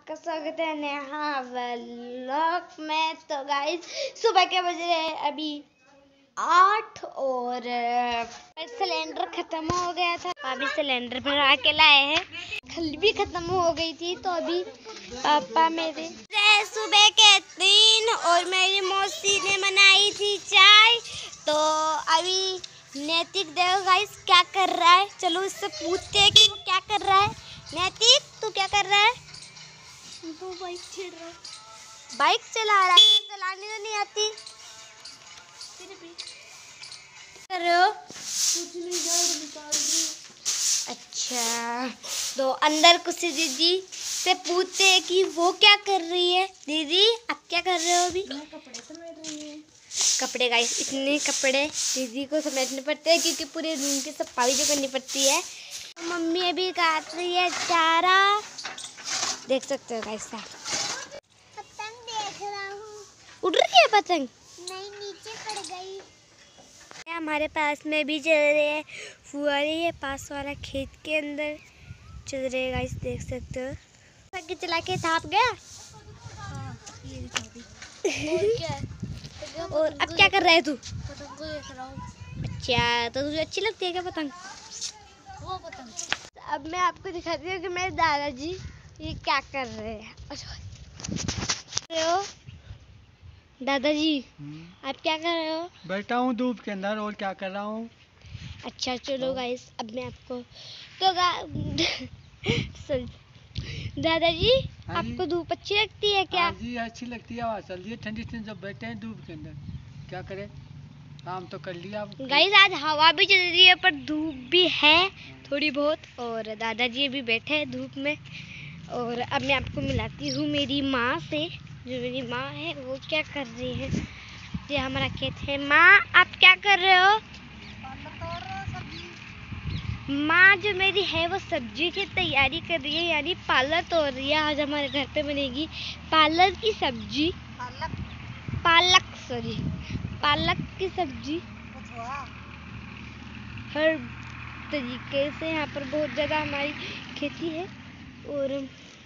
आपका स्वागत है नेहा व्लॉग में। तो गाइस सुबह के बज रहे हैं अभी 8 और सिलेंडर खत्म हो गया था। अभी सिलेंडर भरा के लाए हैं। खल भी खत्म हो गई थी तो अभी पापा मेरे सुबह के 3 और मेरी मौसी ने बनाई थी चाय। तो अभी नैतिक देखो गाइस क्या कर रहा है। चलो इससे पूछते हैं कि वो क्या कर रहा है। नैतिक तू क्या कर रहा है? तो बाइक छेड़ रहा है। बाइक चला रहा है। चलाने तो नहीं आती। कर रहे हो? कुछ नहीं, झाड़ू निकाल रही हूं। अच्छा तो अंदर कुछ दीदी से पूछते हैं कि वो क्या कर रही है। दीदी आप क्या कर रहे हो अभी? मैं कपड़े समेट रही हूँ। कपड़े गाइस, इतने कपड़े दीदी को समेटने पड़ते हैं क्योंकि पूरे रूम की सफाई जो करनी पड़ती है। मम्मी अभी काट रही है चारा, देख सकते हो गाइस। पतंग देख रहा हूँ। उड़ रही है पतंग? नहीं, नीचे पड़ गई। हमारे पास में भी चल रहे हैं फुहारे। ये पास वाला खेत के अंदर चल रहे हैं गाइस, देख सकते हो। चला के थाप गया। और क्या? और अब क्या कर रहा है तू? पतंग को देख रहा हूँ। अच्छा तो तुझे अच्छी लगती है क्या पतंग? वो पतंग। अब मैं आपको दिखाती हूँ कि मेरे दादाजी ये क्या कर रहे हैं। दादाजी आप क्या कर रहे हो? बैठा हूँ धूप के अंदर, और क्या कर रहा हूँ। अच्छा चलो गाइस, अब मैं आपको तो दादाजी आपको धूप अच्छी लगती है क्या? हाँ जी अच्छी लगती है। हवा चल रही है ठंडी ठंडी, जब बैठे हैं धूप के अंदर क्या करें, काम तो कर लिया। गाइस आज हवा भी चल रही है पर धूप भी है थोड़ी बहुत, और दादाजी अभी बैठे हैं धूप में। और अब मैं आपको मिलाती हूँ मेरी माँ से। जो मेरी माँ है वो क्या कर रही है। ये हमारा खेत है। माँ आप क्या कर रहे हो? माँ जो मेरी है वो सब्जी की तैयारी कर रही है, यानी पालक तोड़ रही है। आज हमारे घर पे बनेगी पालक की सब्जी। पालक की सब्जी। हर तरीके से यहाँ पर बहुत ज़्यादा हमारी खेती है। और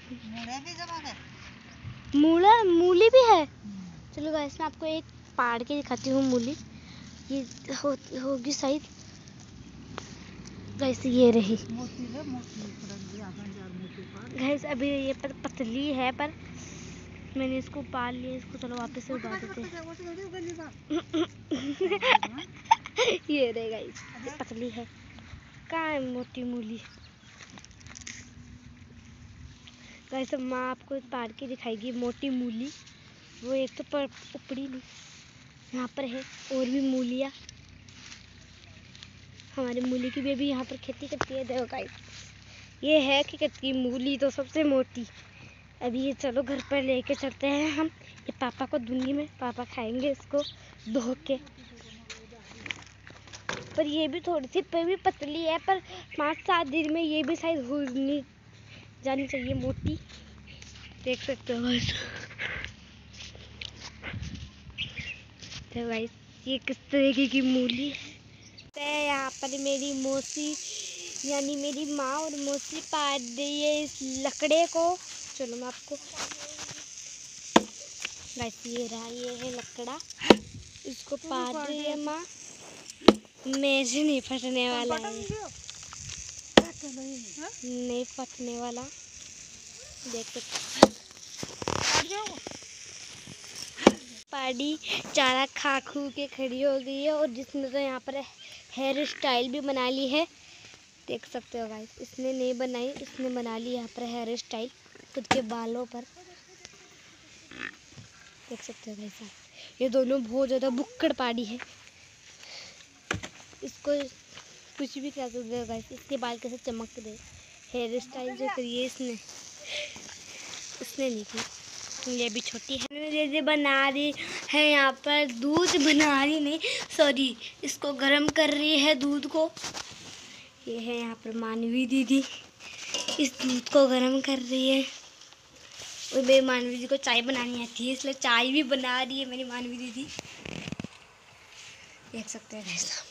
मूली भी है। चलो गाइस मैं आपको एक पाड़ के दिखाती हूँ मूली। ये होगी शायद गाइस, ये रही गाइस। अभी ये पर पतली है पर मैंने इसको पाल लिया। इसको चलो वापस से उगा देते हैं। ये रही गाइस, पतली है। कहाँ है मोटी मूली? गाइस माँ आपको पाड़ के दिखाएगी मोटी मूली। वो एक तो पर उपड़ी नहीं, यहाँ पर है और भी मूलियाँ। हमारी मूली की भी यहाँ पर खेती करती है। देखो गाइस, ये है कि कच्ची मूली तो सबसे मोटी। अभी ये चलो घर पर लेके चलते हैं हम। ये पापा को दूंगी मैं, पापा खाएंगे इसको धो के। पर ये भी थोड़ी सी पर भी पतली है, पर 5-7 दिन में ये भी शायद हो नहीं जानी चाहिए मोटी। देख सकते हो बस। तो गाइस ये किस तरीके की मूली है। यहाँ पर मेरी मौसी यानी मेरी माँ और मौसी पाड़ रही है इस लकड़े को। चलो मैं आपको गाइस, ये रहा, ये है लकड़ा। इसको पाड़ रही है माँ। मेरे से नहीं फटने वाला है, नहीं फटने वाला। देख सकते पाड़ी चारा खा खू के खड़ी हो गई है। और जिसने तो यहाँ पर हेयर स्टाइल भी बना ली है, देख सकते हो गाइस। इसने नहीं बनाई, इसने बना ली यहाँ पर हेयर स्टाइल खुद के बालों पर। देख सकते हो गाइस, ये दोनों बहुत ज़्यादा बुक्कड़ पाड़ी है। इसको कुछ भी कह सकते हो गाइस, इसके बाल कैसे चमक दे। हेयर स्टाइल जो करी है इसने नहीं की। ये भी छोटी है। ये बना रही है यहाँ पर दूध, बना रही नहीं सॉरी, इसको गर्म कर रही है दूध को। ये है यहाँ पर मानवी दीदी, इस दूध को गर्म कर रही है। और मेरी मानवी दीदी को चाय बनानी आती है, इसलिए चाय भी बना रही है मेरी मानवी दीदी। देख सकते हैं ऐसा।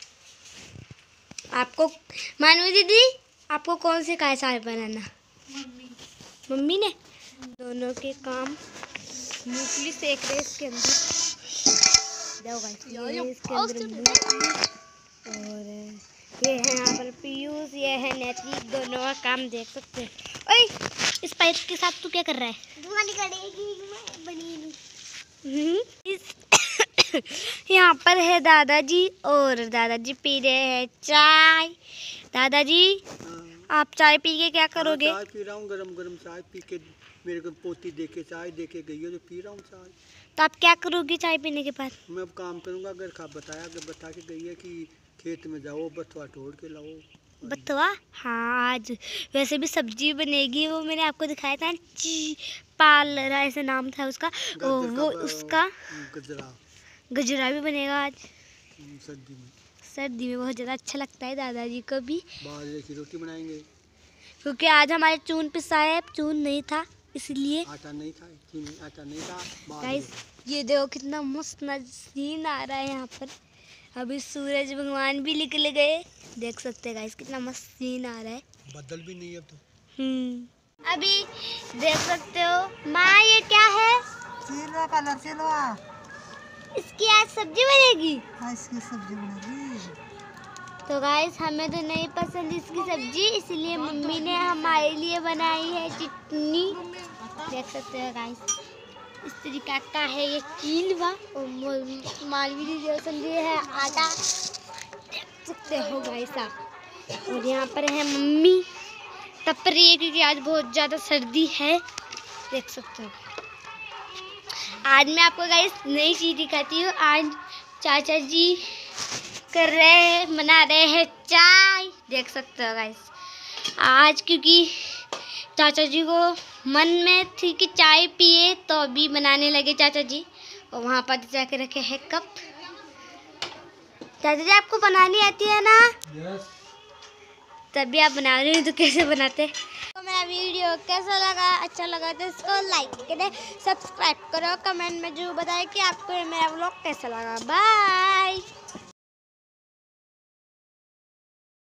आपको मानवी दीदी आपको कौन से चाय बनाना? मम्मी ने। दोनों के काम मूंगफली सेक रहे इसके अंदर। देखो गाइस, ये है इसके अंदर मूंगफली और ये है यहाँ पर पीयूष, ये है नैतिक। दोनों का काम देख सकते हैं। ओए, इस पाइप के साथ तू क्या कर रहा है? धुआं निकलेगी, बनी नहीं। यहाँ पर है दादाजी और दादाजी पी रहे हैं चाय। दादाजी, आप चाय पी के क्या करोगे? चाय पी रहा हूँ, गरम गरम चाय पी के। मेरे को पोती दे के चाय दे के गई है तो पी रहा हूँ चाय। तो आप क्या करोगे चाय पीने के बाद? मैं अब काम करूँगा। अगर बता के गई है कि खेत में जाओ, बथुआ तोड़ के लाओ। बथुआ? हाँ, आज वैसे भी सब्जी बनेगी, वो मैंने आपको दिखाया था। पाल ऐसे नाम था उसका। वो उसका गजरा भी बनेगा आज सर्दी में बहुत ज़्यादा अच्छा लगता है दादाजी को भी। बाजरे की रोटी बनाएंगे क्योंकि आज हमारे चून पिसा है, चून नहीं था इसलिए। आटा नहीं था। गाइस, ये देखो कितना मस्त सीन आ रहा है यहाँ पर। अभी सूरज भगवान भी निकल गए, देख सकते हैं गाइस कितना मस्त सीन आ रहा है। बादल भी नहीं है अब तो। अभी देख सकते हो। माँ, ये क्या है? सिलवा। इसकी आज सब्जी बनेगी। हाँ, इसकी सब्जी बनेगी। तो गाइस, हमें तो नहीं पसंद इसकी सब्जी, इसलिए मम्मी ने हमारे लिए बनाई है चटनी। देख सकते हो गाइस, इस तरीका का है ये चीलवा। और मालवी समझे है आटा, देख सकते हो गाइस आप। और यहाँ पर है मम्मी तप रही है क्योंकि आज बहुत ज़्यादा सर्दी है, देख सकते हो। आज मैं आपको गाइस नई चीज़ दिखाती हूँ। आज चाचा जी बना रहे हैं चाय, देख सकते हो गाइस। आज क्योंकि चाचा जी को मन में थी कि चाय पिए, तो अभी बनाने लगे चाचा जी। और वहाँ पर जाके रखे हैं कप। चाचा जी, आपको बनानी आती है ना? यस। तभी आप बना रहे हो, तो कैसे बनाते? तो मेरा वीडियो कैसा लगा? अच्छा लगा तो इसको लाइक करें, सब्सक्राइब करो, कमेंट में जरूर बताएं कि आपको ये मेरा व्लॉग कैसा लगा। बाय।